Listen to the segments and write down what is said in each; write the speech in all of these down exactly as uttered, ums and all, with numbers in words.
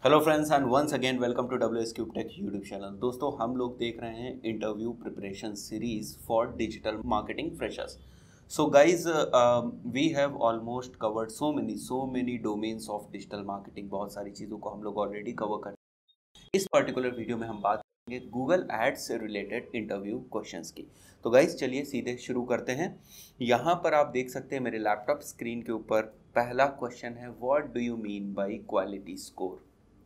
Hello friends and once again welcome to W S cube tech YouTube channel. दोस्तों हम लोग देख रहे हैं interview preparation series for digital marketing freshers. So guys we have almost covered so many so many domains of digital marketing. बहुत सारी चीज़ों को हम लोग ऑलरेडी कवर कर इस पर्टिकुलर वीडियो में हम बात करेंगे गूगल एड्स से रिलेटेड इंटरव्यू क्वेश्चंस की। तो गाइज चलिए सीधे शुरू करते हैं। यहाँ पर आप देख सकते हैं मेरे लैपटॉप स्क्रीन के ऊपर पहला क्वेश्चन है, what do you mean by quality score.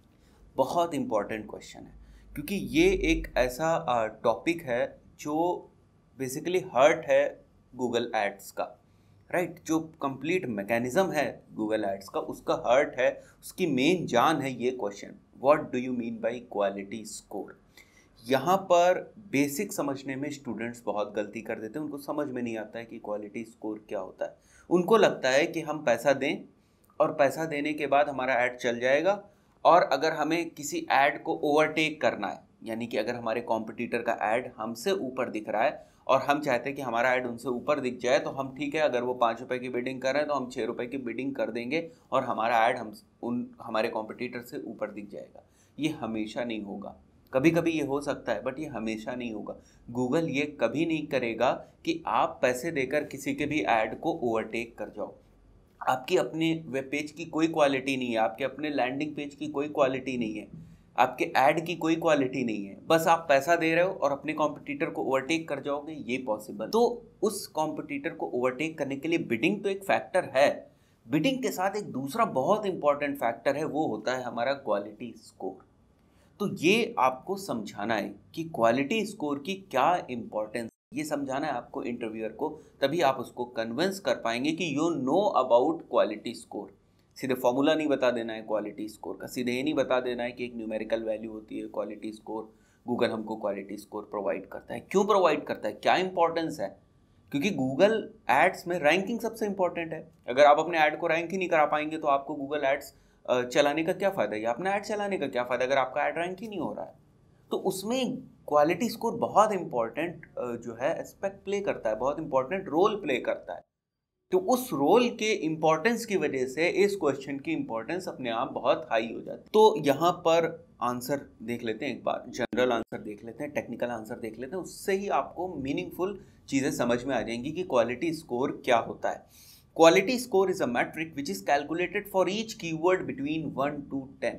बहुत इंपॉर्टेंट क्वेश्चन है क्योंकि ये एक ऐसा टॉपिक है जो बेसिकली हार्ट है गूगल एड्स का, राइट right? जो कंप्लीट मैकेनिज्म है गूगल एड्स का, उसका हार्ट है, उसकी मेन जान है ये question, what do you mean by quality score. यहाँ पर बेसिक समझने में स्टूडेंट्स बहुत गलती कर देते हैं। उनको समझ में नहीं आता है कि क्वालिटी स्कोर क्या होता है। उनको लगता है कि हम पैसा दें और पैसा देने के बाद हमारा ऐड चल जाएगा, और अगर हमें किसी ऐड को ओवरटेक करना है, यानी कि अगर हमारे कॉम्पिटिटर का ऐड हमसे ऊपर दिख रहा है और हम चाहते हैं कि हमारा ऐड उनसे ऊपर दिख जाए, तो हम ठीक है, अगर वो पाँच रुपये की बिडिंग कर रहे हैं तो हम छः रुपये की बिडिंग कर देंगे और हमारा ऐड हम उन हमारे कॉम्पिटिटर से ऊपर दिख जाएगा। ये हमेशा नहीं होगा। कभी कभी ये हो सकता है बट ये हमेशा नहीं होगा। गूगल ये कभी नहीं करेगा कि आप पैसे देकर किसी के भी ऐड को ओवरटेक कर जाओ। आपकी अपने वेब पेज की कोई क्वालिटी नहीं है, आपके अपने लैंडिंग पेज की कोई क्वालिटी नहीं है, आपके ऐड की कोई क्वालिटी नहीं है, बस आप पैसा दे रहे हो और अपने कॉम्पिटिटर को ओवरटेक कर जाओगे, ये पॉसिबल। तो उस कॉम्पिटिटर को ओवरटेक करने के लिए बिडिंग तो एक फैक्टर है। बिडिंग के साथ एक दूसरा बहुत इंपॉर्टेंट फैक्टर है, वो होता है हमारा क्वालिटी स्कोर। तो ये आपको समझाना है कि क्वालिटी स्कोर की क्या इंपॉर्टेंस, ये समझाना है आपको इंटरव्यूअर को, तभी आप उसको कन्विंस कर पाएंगे कि you know about quality score. सीधे फॉर्मूला नहीं बता देना है क्वालिटी स्कोर का, सीधे ये नहीं बता देना है कि एक न्यूमेरिकल वैल्यू होती है क्वालिटी स्कोर। गूगल हमको क्वालिटी स्कोर प्रोवाइड करता है, क्यों प्रोवाइड करता है, क्या इंपॉर्टेंस है? क्योंकि गूगल एड्स में रैंकिंग सबसे इंपॉर्टेंट है। अगर आप अपने ऐड को रैंक ही नहीं करा पाएंगे तो आपको गूगल एड्स चलाने का क्या फ़ायदा, या अपना ऐड चलाने का क्या फ़ायदा अगर आपका ऐड रैंक ही नहीं हो रहा है। तो उसमें क्वालिटी स्कोर बहुत इंपॉर्टेंट जो है एस्पेक्ट प्ले करता है, बहुत इंपॉर्टेंट रोल प्ले करता है। तो उस रोल के इंपॉर्टेंस की वजह से इस क्वेश्चन की इंपॉर्टेंस अपने आप बहुत हाई हो जाती है। तो यहाँ पर आंसर देख लेते हैं, एक बार जनरल आंसर देख लेते हैं, टेक्निकल आंसर देख लेते हैं, उससे ही आपको मीनिंगफुल चीज़ें समझ में आ जाएंगी कि क्वालिटी स्कोर क्या होता है। Quality score is a metric which is calculated for each keyword between one to ten.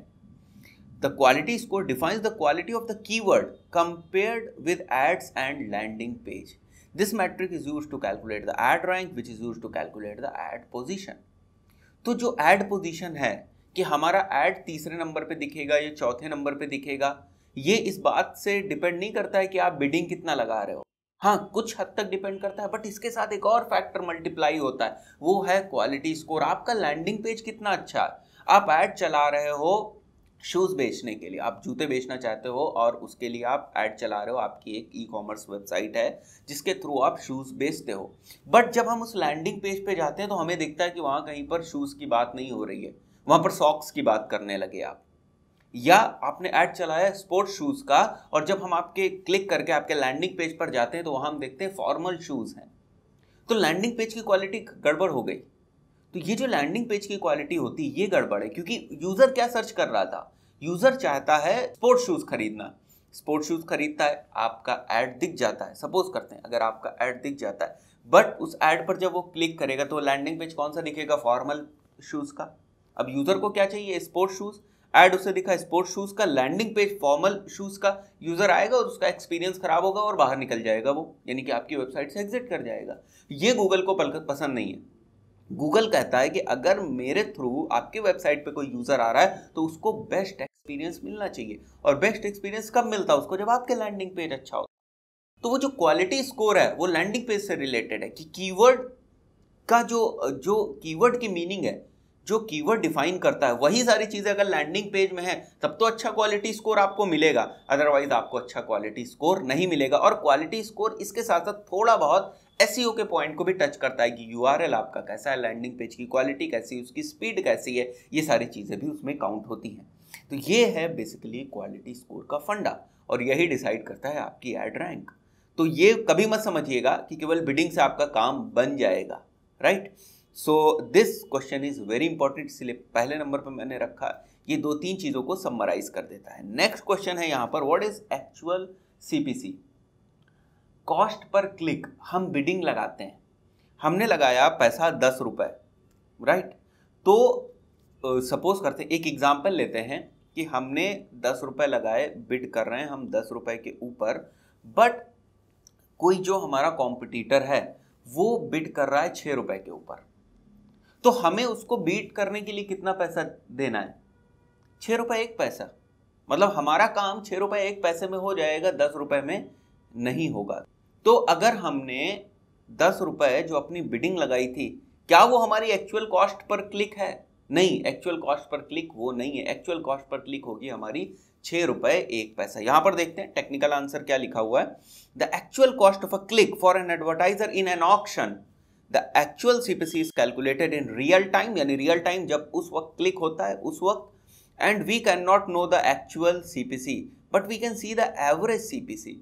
The quality score defines the quality of the keyword compared with ads and landing page. This metric is used to calculate the ad rank, which is used to calculate the ad position. तो जो ad position है कि हमारा ad तीसरे number पे दिखेगा या चौथे नंबर पे दिखेगा, ये इस बात से डिपेंड नहीं करता है कि आप बिडिंग कितना लगा रहे हो। हाँ, कुछ हद तक डिपेंड करता है, बट इसके साथ एक और फैक्टर मल्टीप्लाई होता है, वो है क्वालिटी स्कोर। आपका लैंडिंग पेज कितना अच्छा है, आप ऐड चला रहे हो शूज़ बेचने के लिए, आप जूते बेचना चाहते हो और उसके लिए आप ऐड चला रहे हो, आपकी एक ई कॉमर्स वेबसाइट है जिसके थ्रू आप शूज़ बेचते हो। बट जब हम उस लैंडिंग पेज पे जाते हैं तो हमें दिखता है कि वहाँ कहीं पर शूज़ की बात नहीं हो रही है, वहाँ पर सॉक्स की बात करने लगे आप, या आपने ऐड चलाया स्पोर्ट्स शूज़ का और जब हम आपके क्लिक करके आपके लैंडिंग पेज पर जाते हैं तो वहाँ हम देखते हैं फॉर्मल शूज़ हैं। तो लैंडिंग पेज की क्वालिटी गड़बड़ हो गई। तो ये जो लैंडिंग पेज की क्वालिटी होती है ये गड़बड़ है, क्योंकि यूज़र क्या सर्च कर रहा था, यूज़र चाहता है स्पोर्ट्स शूज़ खरीदना। स्पोर्ट्स शूज़ खरीदता है, आपका ऐड दिख जाता है, सपोज करते हैं अगर आपका ऐड दिख जाता है, बट उस ऐड पर जब वो क्लिक करेगा तो लैंडिंग पेज कौन सा दिखेगा, फॉर्मल शूज़ का। अब यूज़र को क्या चाहिए, स्पोर्ट्स शूज़, ऐड उसे दिखा स्पोर्ट्स शूज़ का, लैंडिंग पेज फॉर्मल शूज़ का। यूज़र आएगा और उसका एक्सपीरियंस खराब होगा और बाहर निकल जाएगा वो, यानी कि आपकी वेबसाइट से एग्जिट कर जाएगा। ये गूगल को पसंद नहीं है। गूगल कहता है कि अगर मेरे थ्रू आपके वेबसाइट पे कोई यूज़र आ रहा है तो उसको बेस्ट एक्सपीरियंस मिलना चाहिए, और बेस्ट एक्सपीरियंस कब मिलता है उसको, जब आपके लैंडिंग पेज अच्छा हो। तो वो जो क्वालिटी स्कोर है वो लैंडिंग पेज से रिलेटेड है कि कीवर्ड का जो जो कीवर्ड की मीनिंग है, जो कीवर्ड डिफाइन करता है, वही सारी चीज़ें अगर लैंडिंग पेज में है तब तो अच्छा क्वालिटी स्कोर आपको मिलेगा, अदरवाइज आपको अच्छा क्वालिटी स्कोर नहीं मिलेगा। और क्वालिटी स्कोर इसके साथ साथ थोड़ा बहुत एसईओ के पॉइंट को भी टच करता है कि यूआरएल आपका कैसा है, लैंडिंग पेज की क्वालिटी कैसी है, उसकी स्पीड कैसी है, ये सारी चीज़ें भी उसमें काउंट होती हैं। तो ये है बेसिकली क्वालिटी स्कोर का फंडा, और यही डिसाइड करता है आपकी एड रैंक। तो ये कभी मत समझिएगा कि केवल बिडिंग से आपका काम बन जाएगा, right. So this question is very important, इसलिए पहले नंबर पर मैंने रखा ये दो तीन चीजों को समराइज कर देता है। नेक्स्ट क्वेश्चन है यहाँ पर, what is actual CPC? Cost per click. हम बिडिंग लगाते हैं, हमने लगाया पैसा दस रुपए, राइट? तो सपोज करते हैं, एक एग्जांपल लेते हैं कि हमने दस रुपए लगाए, बिड कर रहे हैं हम दस रुपए के ऊपर, बट कोई जो हमारा कॉम्पिटिटर है वो बिड कर रहा है छह रुपए के ऊपर। तो हमें उसको बीट करने के लिए कितना पैसा देना है? छह रुपए एक पैसा। मतलब हमारा काम छह रुपए एक पैसे में हो जाएगा, दस रुपए में नहीं होगा। तो अगर हमने दस रुपए जो अपनी बिडिंग लगाई थी, क्या वो हमारी एक्चुअल कॉस्ट पर क्लिक है? नहीं, एक्चुअल कॉस्ट पर क्लिक वो नहीं है। एक्चुअल कॉस्ट पर क्लिक होगी हमारी छह रुपए एक पैसा। यहां पर देखते हैं टेक्निकल आंसर क्या लिखा हुआ है। The actual cost of a click for an advertiser in an auction, the actual CPC is calculated in real time, यानी रियल टाइम जब उस वक्त क्लिक होता है उस वक्त, and we can not know the actual CPC but we can see the average CPC.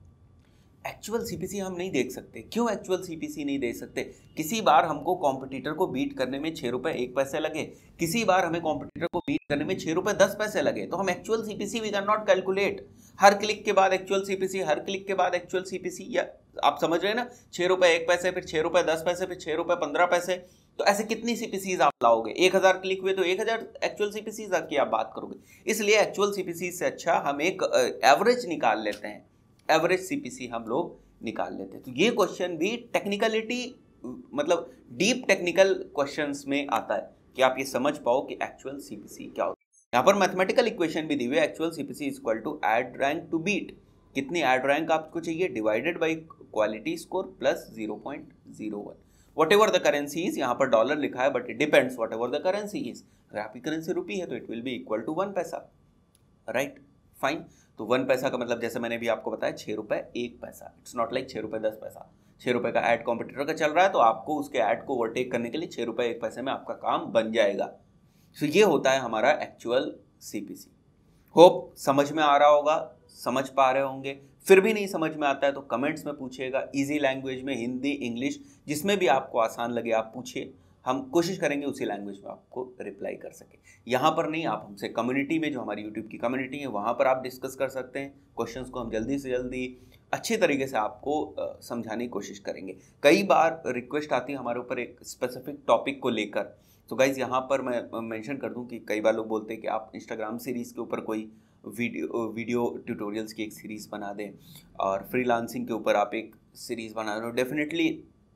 Actual CPC हम नहीं देख सकते। क्यों एक्चुअल सीपीसी नहीं देख सकते? किसी बार हमको कॉम्पिटिटर को बीट करने में छह रुपए एक पैसे लगे, किसी बार हमें कॉम्पिटिटर को बीट करने में छह रुपए दस पैसे लगे, तो हम actual CPC we can not calculate. हर क्लिक के बाद एक्चुअल सीपीसी, हर क्लिक के बाद एक्चुअल सीपीसी, या आप समझ रहे हैं ना? छह रुपए एक पैसे, फिर छह रुपए दस पैसे, फिर छह रुपए पंद्रह पैसे। तो ऐसे कितनी सीपीसीज आप लाओगे? एक हजार क्लिक हुए तो एक हजार एक्चुअल सीपीसीज की आप बात करोगे। इसलिए एक्चुअल सीपीसी से अच्छा हम एक एवरेज निकाल लेते हैं, एवरेज सीपीसी हम लोग निकाल लेते हैं। तो ये क्वेश्चन भी टेक्निकलिटी, मतलब डीप टेक्निकल क्वेश्चंस में आता है कि आप ये समझ पाओ कि एक्चुअल सीपीसी क्या होता है। यहाँ पर मैथमेटिकल इक्वेशन भी दी हुई है, actual CPC is equal to ad rank to beat. कितनी एड रैंक आपको चाहिए? Divided by quality score plus zero point zero one. Whatever the currency is, यहाँ पर डॉलर लिखा है but it depends whatever the currency is. अगर आपकी currency rupee है तो it will be equal to one paisa, right? Fine. तो one paisa का मतलब जैसे मैंने भी आपको बताया छह रुपए एक पैसा। इट्स नॉट लाइक छह रुपए दस पैसा। छह रुपए का ऐड कॉम्पिटिटर का चल रहा है तो आपको उसके ऐड को ओवरटेक करने के लिए छह रुपए एक पैसे में आपका काम बन जाएगा। तो ये होता है हमारा एक्चुअल सीपीसी। होप समझ में आ रहा होगा, समझ पा रहे होंगे। फिर भी नहीं समझ में आता है तो कमेंट्स में पूछिएगा, इजी लैंग्वेज में, हिंदी, इंग्लिश, जिसमें भी आपको आसान लगे आप पूछिए। हम कोशिश करेंगे उसी लैंग्वेज में आपको रिप्लाई कर सके। यहाँ पर नहीं, आप हमसे कम्युनिटी में, जो हमारी यूट्यूब की कम्युनिटी है, वहाँ पर आप डिस्कस कर सकते हैं। क्वेश्चंस को हम जल्दी से जल्दी अच्छे तरीके से आपको समझाने की कोशिश करेंगे। कई बार रिक्वेस्ट आती है हमारे ऊपर एक स्पेसिफिक टॉपिक को लेकर, तो गाइज यहाँ पर मैं मेंशन कर दूँ कि कई बार लोग बोलते हैं कि आप इंस्टाग्राम सीरीज़ के ऊपर कोई वीडियो वीडियो ट्यूटोरियल्स की एक सीरीज़ बना दें, और फ्रीलांसिंग के ऊपर आप एक सीरीज़ बना दें। डेफिनेटली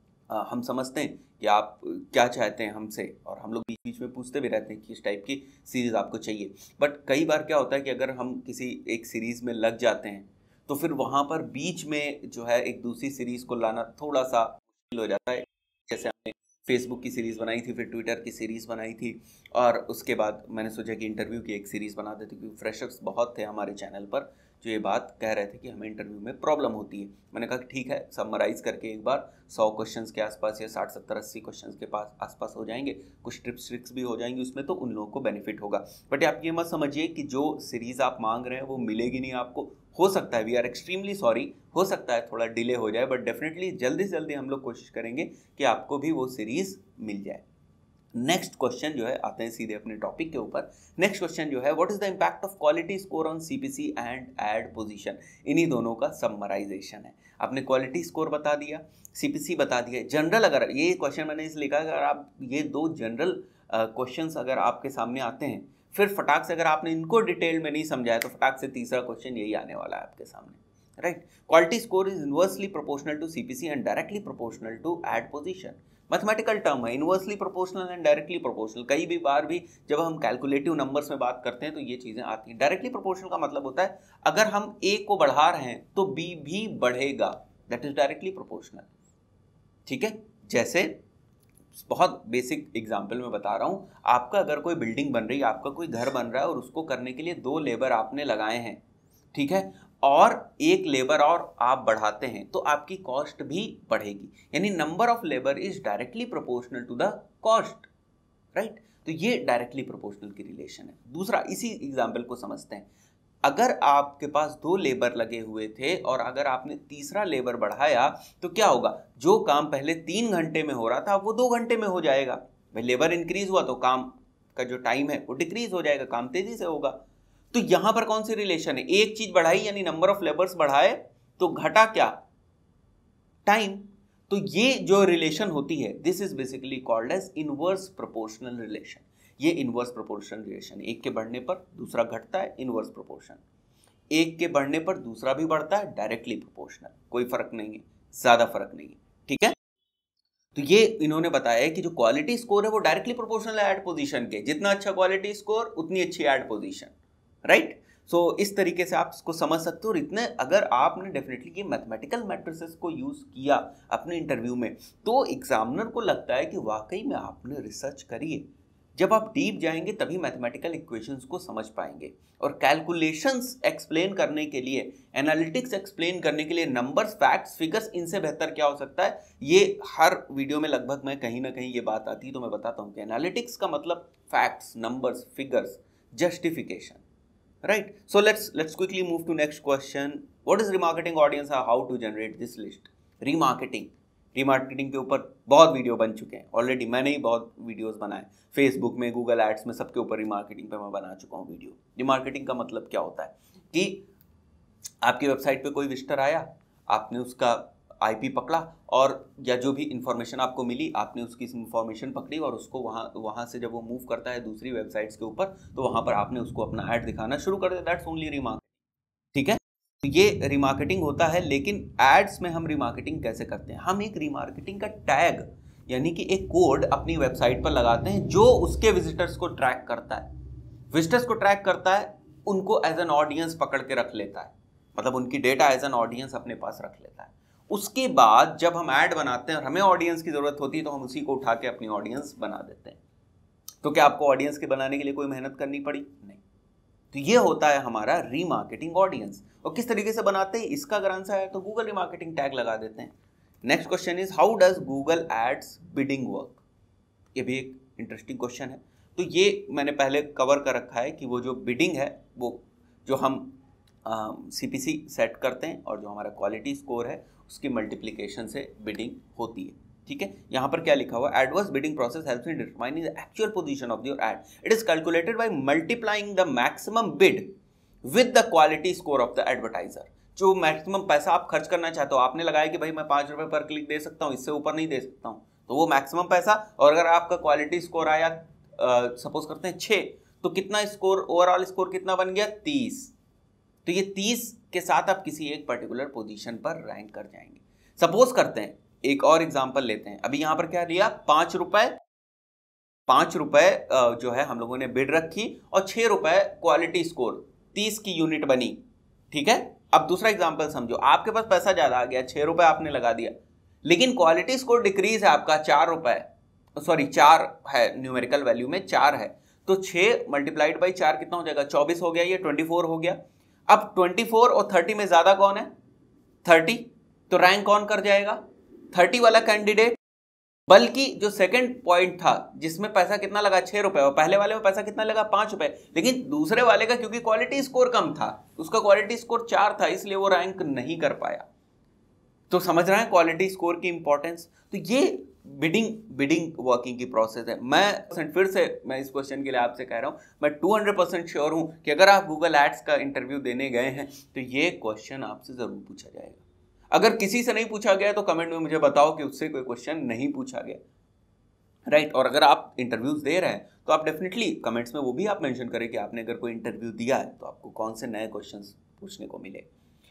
हम समझते हैं कि आप क्या चाहते हैं हमसे, और हम लोग बीच बीच में पूछते भी रहते हैं कि इस टाइप की सीरीज़ आपको चाहिए। बट कई बार क्या होता है कि अगर हम किसी एक सीरीज़ में लग जाते हैं तो फिर वहाँ पर बीच में जो है एक दूसरी सीरीज़ को लाना थोड़ा सा मुश्किल हो जाता है। जैसे हमने फेसबुक की सीरीज़ बनाई थी, फिर ट्विटर की सीरीज़ बनाई थी, और उसके बाद मैंने सोचा कि इंटरव्यू की एक सीरीज़ बना देते, क्योंकि फ्रेशर्स बहुत थे हमारे चैनल पर जो ये बात कह रहे थे कि हमें इंटरव्यू में प्रॉब्लम होती है। मैंने कहा ठीक है, समराइज़ करके एक बार सौ क्वेश्चंस के आसपास या साठ सत्तर अस्सी क्वेश्चंस के पास आसपास हो जाएंगे, कुछ टिप्स ट्रिक्स भी हो जाएंगी उसमें, तो उन लोगों को बेनिफिट होगा। बट आप ये मत समझिए कि जो सीरीज़ आप मांग रहे हैं वो मिलेगी नहीं आपको। हो सकता है, वी आर एक्सट्रीमली सॉरी, हो सकता है थोड़ा डिले हो जाए, बट डेफिनेटली जल्दी से जल्दी हम लोग कोशिश करेंगे कि आपको भी वो सीरीज़ मिल जाए। नेक्स्ट क्वेश्चन जो है, आते हैं सीधे अपने टॉपिक के ऊपर। नेक्स्ट क्वेश्चन जो है, what is the impact of quality score on CPC and ad position. इन्हीं दोनों का समराइजेशन है। आपने क्वालिटी स्कोर बता दिया, सीपीसी बता दिया। जनरल, अगर ये क्वेश्चन मैंने इसलिए लिखा, अगर आप ये दो जनरल क्वेश्चंस अगर आपके सामने आते हैं, फिर फटाक से अगर आपने इनको डिटेल में नहीं समझा है तो फटाक से तीसरा क्वेश्चन यही आने वाला है आपके सामने, right? Quality score is inversely proportional to CPC and directly proportional to ad position. Mathematical term है, inversely proportional and directly proportional. कई भी बार भी जब हम कैलकुलेटिव नंबर्स में बात करते हैं तो ये चीज़ें आती हैं। डायरेक्टली प्रोपोर्शनल का मतलब होता है अगर हम ए को बढ़ा रहे हैं तो बी भी बढ़ेगा, दैट इज डायरेक्टली प्रोपोर्शनल। ठीक है, जैसे बहुत बेसिक एग्जाम्पल में बता रहा हूँ, आपका अगर कोई बिल्डिंग बन रही है, आपका कोई घर बन रहा है, और उसको करने के लिए दो लेबर आपने लगाए हैं, ठीक है, और एक लेबर और आप बढ़ाते हैं तो आपकी कॉस्ट भी बढ़ेगी। यानी number of labour is directly proportional to the cost, right? तो ये डायरेक्टली प्रोपोर्शनल की रिलेशन है। दूसरा, इसी एग्जाम्पल को समझते हैं। अगर आपके पास दो लेबर लगे हुए थे और अगर आपने तीसरा लेबर बढ़ाया तो क्या होगा? जो काम पहले तीन घंटे में हो रहा था वो दो घंटे में हो जाएगा। भाई लेबर इंक्रीज हुआ तो काम का जो टाइम है वो डिक्रीज हो जाएगा, काम तेजी से होगा। तो यहां पर कौन सी रिलेशन है, एक चीज बढ़ाई यानी नंबर ऑफ लेबर्स बढ़ाए तो घटा क्या, टाइम। तो ये जो रिलेशन होती है this is basically called as inverse proportional relation. ये इनवर्स प्रोपोर्शनल रिलेशन, एक के बढ़ने पर दूसरा घटता है, इनवर्स प्रोपोर्शन। एक के बढ़ने पर दूसरा भी बढ़ता है, डायरेक्टली प्रोपोर्शनल, कोई फर्क नहीं है, ज्यादा फर्क नहीं है, ठीक है। तो ये इन्होंने बताया है कि जो क्वालिटी स्कोर है वो डायरेक्टली प्रोपोर्शनल है ऐड पोजीशन के, जितना अच्छा क्वालिटी स्कोर उतनी अच्छी ऐड पोजीशन, राइट। सो इस तरीके से आप इसको समझ सकते हो। और इतने अगर आपने डेफिनेटली ये मैथमेटिकल मैट्रिसेस को यूज किया अपने इंटरव्यू में तो एग्जामिनर को लगता है कि वाकई में आपने रिसर्च करी है। जब आप डीप जाएंगे तभी मैथमेटिकल इक्वेशंस को समझ पाएंगे। और कैलकुलेशंस एक्सप्लेन करने के लिए, एनालिटिक्स एक्सप्लेन करने के लिए नंबर्स, फैक्ट्स, फिगर्स, इनसे बेहतर क्या हो सकता है। ये हर वीडियो में लगभग मैं कहीं ना कहीं ये बात आती है तो मैं बताता हूँ कि एनालिटिक्स का मतलब facts, numbers, figures, justification, right? So let's let's quickly move to next question. What is remarketing audience? How to generate this list? Remarketing, remarketing के ऊपर बहुत वीडियो बन चुके हैं ऑलरेडी, मैंने ही बहुत वीडियोस बनाए फेसबुक में, गूगल एड्स में, सबके ऊपर रिमार्केटिंग पे मैं बना चुका हूँ वीडियो। रिमार्केटिंग का मतलब क्या होता है कि आपकी वेबसाइट पे कोई विजिटर आया, आपने उसका आईपी पकड़ा और या जो भी इंफॉर्मेशन आपको मिली आपने उसकी इंफॉर्मेशन पकड़ी और उसको वहाँ वहाँ से जब वो मूव करता है दूसरी वेबसाइट्स के ऊपर तो वहाँ पर आपने उसको अपना ऐड दिखाना शुरू कर दिया, दैट्स ओनली रिमार्केटिंग, ठीक है। तो ये रिमार्केटिंग होता है। लेकिन एड्स में हम रिमार्केटिंग कैसे करते हैं, हम एक रिमार्केटिंग का टैग यानी कि एक कोड अपनी वेबसाइट पर लगाते हैं जो उसके विजिटर्स को ट्रैक करता है। विजिटर्स को ट्रैक करता है, उनको एज एन ऑडियंस पकड़ के रख लेता है, मतलब उनकी डेटा एज एन ऑडियंस अपने पास रख लेता है। उसके बाद जब हम ऐड बनाते हैं और हमें ऑडियंस की जरूरत होती है तो हम उसी को उठा के अपनी ऑडियंस बना देते हैं। तो क्या आपको ऑडियंस के बनाने के लिए कोई मेहनत करनी पड़ी? नहीं। तो ये होता है हमारा रीमार्केटिंग ऑडियंस। और किस तरीके से बनाते हैं इसका अगर आंसर है तो गूगल रिमार्केटिंग टैग लगा देते हैं। Next question is how does Google ads bidding work. ये भी एक इंटरेस्टिंग क्वेश्चन है। तो ये मैंने पहले कवर कर रखा है कि वो जो बिडिंग है वो जो हम सीपीसी uh, सेट करते हैं और जो हमारा क्वालिटी स्कोर है उसकी मल्टीप्लिकेशन से बिडिंग होती है, ठीक है। यहाँ पर क्या लिखा हुआ, adwords bidding process helps in determining the actual position of your ad. It is calculated by multiplying the maximum bid with the quality score of the advertiser. जो मैक्सिमम पैसा आप खर्च करना चाहते हो, आपने लगाया कि भाई मैं पाँच रुपये पर क्लिक दे सकता हूँ, इससे ऊपर नहीं दे सकता हूँ, तो वो मैक्सिमम पैसा। और अगर आपका क्वालिटी स्कोर आया सपोज uh, करते हैं छः, तो कितना स्कोर, ओवरऑल स्कोर कितना बन गया, तीस। तो ये तीस के साथ आप किसी एक पर्टिकुलर पोजीशन पर रैंक कर जाएंगे। सपोज करते हैं एक और एग्जांपल लेते हैं। अभी यहां पर क्या लिया, पांच रुपए पांच रुपए जो है हम लोगों ने बिड रखी और छह रुपए क्वालिटी स्कोर, तीस की यूनिट बनी, ठीक है। अब दूसरा एग्जांपल समझो, आपके पास पैसा ज्यादा आ गया, छह रुपए आपने लगा दिया, लेकिन क्वालिटी स्कोर डिक्रीज है आपका, चार रुपए सॉरी चार है, न्यूमेरिकल वैल्यू में चार है। तो छह मल्टीप्लाइड बाई चार कितना हो जाएगा, चौबीस हो गया, ये ट्वेंटी फोर हो गया। अब चौबीस और तीस में ज्यादा कौन है, तीस। तो रैंक कौन कर जाएगा, तीस वाला कैंडिडेट। बल्कि जो सेकंड पॉइंट था जिसमें पैसा कितना लगा, छह रुपए, और पहले वाले में पैसा कितना लगा, पांच रुपए, लेकिन दूसरे वाले का क्योंकि क्वालिटी स्कोर कम था, उसका क्वालिटी स्कोर चार था, इसलिए वो रैंक नहीं कर पाया। तो समझ रहे हैं क्वालिटी स्कोर की इंपॉर्टेंस। तो ये बिडिंग बिडिंग वर्किंग की प्रोसेस है। मैं फिर से मैं इस क्वेश्चन के लिए आपसे कह रहा हूं, मैं दो सौ परसेंट श्योर हूं कि अगर आप गूगल एड्स का इंटरव्यू देने गए हैं तो ये क्वेश्चन आपसे जरूर पूछा जाएगा। अगर किसी से नहीं पूछा गया तो कमेंट में मुझे बताओ कि उससे कोई क्वेश्चन नहीं पूछा गया, राइट। और अगर आप इंटरव्यूज दे रहे हैं तो आप डेफिनेटली कमेंट्स में वो भी आप मेंशन करें कि आपने अगर कोई इंटरव्यू दिया है तो आपको कौन से नए क्वेश्चन पूछने को मिले,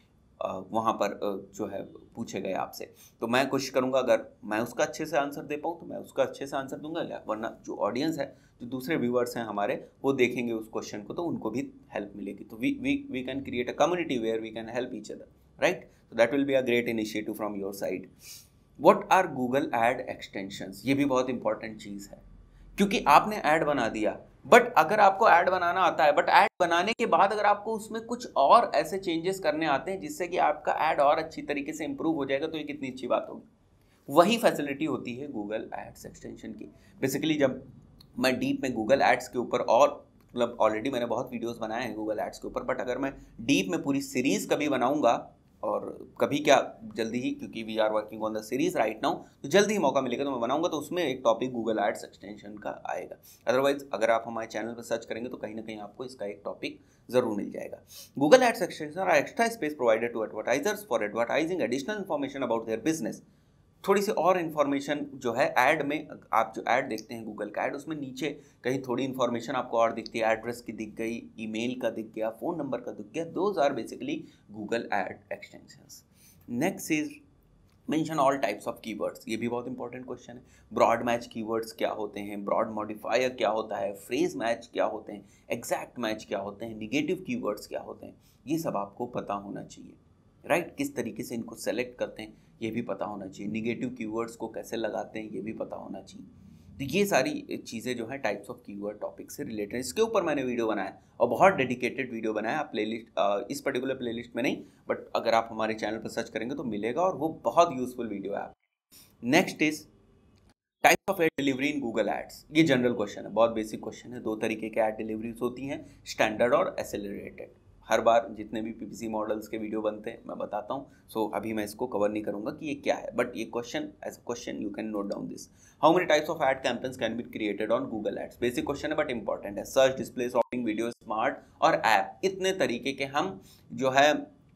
वहाँ पर जो है पूछे गए आपसे। तो मैं कोशिश करूँगा अगर मैं उसका अच्छे से आंसर दे पाऊँ तो मैं उसका अच्छे से आंसर दूंगा, या वरना जो ऑडियंस है, जो दूसरे व्यूअर्स हैं हमारे, वो देखेंगे उस क्वेश्चन को तो उनको भी हेल्प मिलेगी। तो we we we can create a community where we can help each other, right. So that will be a great initiative from your side. What are Google ad extensions, ये भी बहुत important चीज़ है, क्योंकि आपने add बना दिया, but अगर आपको ऐड बनाना आता है, बट ऐड बनाने के बाद अगर आपको उसमें कुछ और ऐसे चेंजेस करने आते हैं जिससे कि आपका ऐड और अच्छी तरीके से इंप्रूव हो जाएगा, तो ये कितनी अच्छी बात होगी। वही फैसिलिटी होती है गूगल एड्स एक्सटेंशन की। बेसिकली जब मैं डीप में गूगल एड्स के ऊपर, और मतलब ऑलरेडी मैंने बहुत वीडियोस बनाए हैं गूगल एड्स के ऊपर, बट अगर मैं डीप में पूरी सीरीज कभी बनाऊंगा और कभी क्या जल्दी ही, क्योंकि we are working on the series right now, तो जल्दी ही मौका मिलेगा तो मैं बनाऊंगा, तो उसमें एक टॉपिक गूगल एड्स एक्सटेंशन का आएगा। अदरवाइज अगर आप हमारे चैनल पर सर्च करेंगे तो कहीं ना कहीं आपको इसका एक टॉपिक जरूर मिल जाएगा। Google ads extension are extra space provided to advertisers for advertising additional information about their business. थोड़ी सी और इन्फॉर्मेशन जो है ऐड में, आप जो ऐड देखते हैं गूगल का ऐड, उसमें नीचे कहीं थोड़ी इन्फॉर्मेशन आपको और दिखती है, एड्रेस की दिख गई, ईमेल का दिख गया, फ़ोन नंबर का दिख गया, those are basically Google ad extensions. Next is mention all types of keywords. ये भी बहुत इंपॉर्टेंट क्वेश्चन है। ब्रॉड मैच कीवर्ड्स क्या होते हैं, ब्रॉड मॉडिफायर क्या होता है, फ्रेज मैच क्या होते हैं, एग्जैक्ट मैच क्या होते हैं, निगेटिव कीवर्ड्स क्या होते हैं, ये सब आपको पता होना चाहिए, राइट right? किस तरीके से इनको सेलेक्ट करते हैं ये भी पता होना चाहिए, निगेटिव कीवर्ड्स को कैसे लगाते हैं ये भी पता होना चाहिए। तो ये सारी चीज़ें जो है टाइप्स ऑफ कीवर्ड टॉपिक से रिलेटेड, इसके ऊपर मैंने वीडियो बनाया और बहुत डेडिकेटेड वीडियो बनाया। आप प्लेलिस्ट, इस पर्टिकुलर प्लेलिस्ट में नहीं, बट अगर आप हमारे चैनल पर सर्च करेंगे तो मिलेगा और वो बहुत यूजफुल वीडियो है। Next is types of ad delivery in Google ads. ये जनरल क्वेश्चन है, बहुत बेसिक क्वेश्चन है। दो तरीके के एड डिलीवरीज होती हैं, स्टैंडर्ड और एक्सेलरेटेड। हर बार जितने भी पीपीसी मॉडल्स के वीडियो बनते हैं मैं बताता हूँ, सो so, अभी मैं इसको कवर नहीं करूंगा कि ये क्या है, बट ये question as a question you can note down this. How many types of ad campaigns can be created on Google ads. Basic question है बट इंपॉर्टेंट है। Search, display, shopping, video, smart और app, इतने तरीके के हम जो है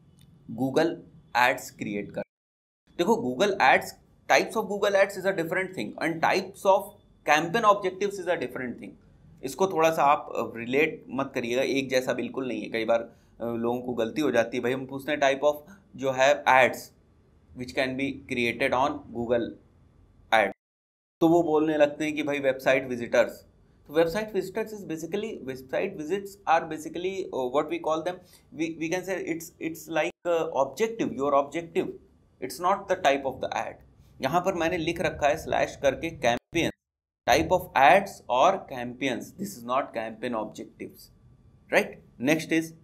Google ads create कर। देखो Google ads, types of Google ads is a different thing and types of campaign objectives is a different thing. इसको थोड़ा सा आप रिलेट मत करिएगा, एक जैसा बिल्कुल नहीं है। कई बार लोगों को गलती हो जाती है, भाई हम पूछते हैं टाइप ऑफ जो है ads which can be created on Google ad, तो वो बोलने लगते हैं कि भाई वेबसाइट विजिटर्स। तो website visitors is basically, website visits are basically what we call them, we can say it's it's like objective, your objective, it's not the type of the ad. यहाँ पर मैंने लिख रखा है स्लैश करके campaign, type of ads और campaigns, this is not campaign objectives, right. Next is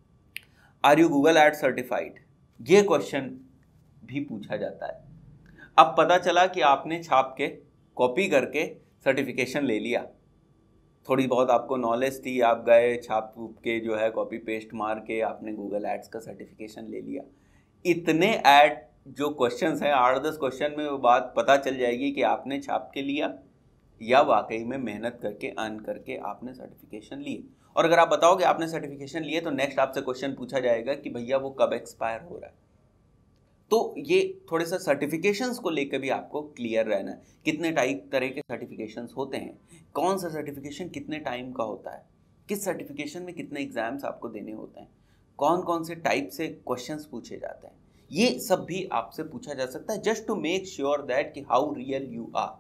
are you Google ad certified. ये question भी पूछा जाता है। अब पता चला कि आपने छाप के कॉपी करके सर्टिफिकेशन ले लिया, थोड़ी बहुत आपको नॉलेज थी, आप गए छाप के जो है कॉपी पेस्ट मार के आपने गूगल एड्स का सर्टिफिकेशन ले लिया। इतने ऐड जो क्वेश्चंस हैं, आठ दस क्वेश्चन में वो बात पता चल जाएगी कि आपने छाप के लिया या वाकई में मेहनत करके अर्न करके आपने सर्टिफिकेशन लिए। और अगर आप बताओगे आपने सर्टिफिकेशन लिए तो नेक्स्ट आपसे क्वेश्चन पूछा जाएगा कि भैया वो कब एक्सपायर हो रहा है। तो ये थोड़े सा सर्टिफिकेशंस को लेकर भी आपको क्लियर रहना है, कितने टाइप तरह के सर्टिफिकेशंस होते हैं, कौन सा सर्टिफिकेशन कितने टाइम का होता है, किस सर्टिफिकेशन में कितने एग्जाम्स आपको देने होते हैं, कौन कौन से टाइप से क्वेश्चंस पूछे जाते हैं, ये सब भी आपसे पूछा जा सकता है, just to make sure that कि how real you are,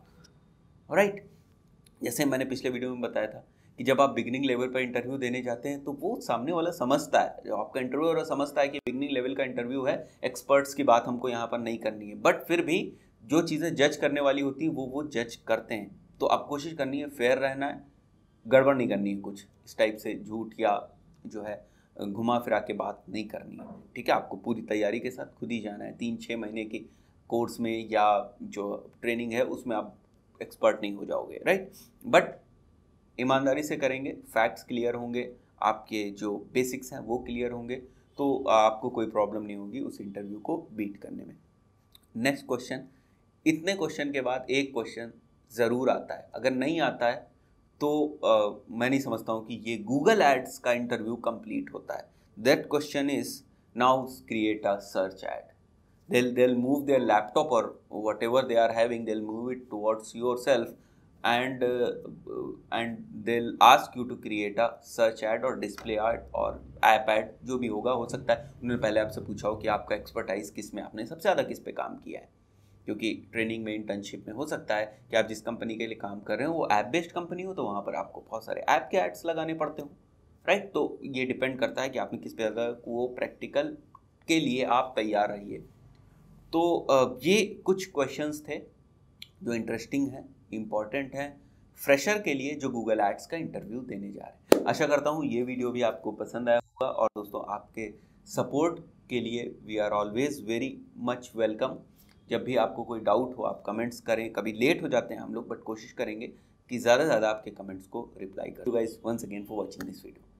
right. जैसे मैंने पिछले वीडियो में बताया था कि जब आप बिगनिंग लेवल पर इंटरव्यू देने जाते हैं तो वो सामने वाला समझता है, जो आपका इंटरव्यू वाला समझता है कि बिगनिंग लेवल का इंटरव्यू है, एक्सपर्ट्स की बात हमको यहाँ पर नहीं करनी है, बट फिर भी जो चीज़ें जज करने वाली होती हैं वो वो जज करते हैं। तो आप कोशिश करनी है फेयर रहना है, गड़बड़ नहीं करनी है, कुछ इस टाइप से झूठ या जो है घुमा फिरा के बात नहीं करनी है, ठीक है। आपको पूरी तैयारी के साथ खुद ही जाना है। तीन छः महीने के कोर्स में या जो ट्रेनिंग है उसमें आप एक्सपर्ट नहीं हो जाओगे, राइट। बट ईमानदारी से करेंगे, फैक्ट्स क्लियर होंगे, आपके जो बेसिक्स हैं वो क्लियर होंगे, तो आपको कोई प्रॉब्लम नहीं होगी उस इंटरव्यू को बीट करने में। नेक्स्ट क्वेश्चन, इतने क्वेश्चन के बाद एक क्वेश्चन ज़रूर आता है, अगर नहीं आता है तो uh, मैं नहीं समझता हूँ कि ये गूगल एड्स का इंटरव्यू कंप्लीट होता है। That question is now create a search ad. they'll they'll move their laptop or whatever they are having, they'll move it towards yourself and uh, and they'll ask you to create a search ad or display ad or app ad, जो भी होगा। हो सकता है उन्होंने पहले आपसे पूछा हो कि आपका एक्सपर्टाइज किस में, आपने सबसे ज़्यादा किस पे काम किया है, क्योंकि ट्रेनिंग में, इंटर्नशिप में हो सकता है कि आप जिस कंपनी के लिए काम कर रहे हो वो ऐप बेस्ड कंपनी हो, तो वहाँ पर आपको बहुत सारे ऐप के एड्स लगाने पड़ते हो, राइट। तो ये डिपेंड करता है कि आपने किस पे ज़्यादा वो प्रैक्टिकल के लिए आप तैयार रहिए। तो ये कुछ क्वेश्चंस थे जो इंटरेस्टिंग हैं, इम्पॉर्टेंट हैं फ्रेशर के लिए जो गूगल एड्स का इंटरव्यू देने जा रहे हैं। आशा करता हूँ ये वीडियो भी आपको पसंद आया होगा, और दोस्तों आपके सपोर्ट के लिए we are always very much welcome. जब भी आपको कोई डाउट हो आप कमेंट्स करें, कभी लेट हो जाते हैं हम लोग, बट कोशिश करेंगे कि ज़्यादा से ज़्यादा आपके कमेंट्स को रिप्लाई करें। Guys once again for watching this video.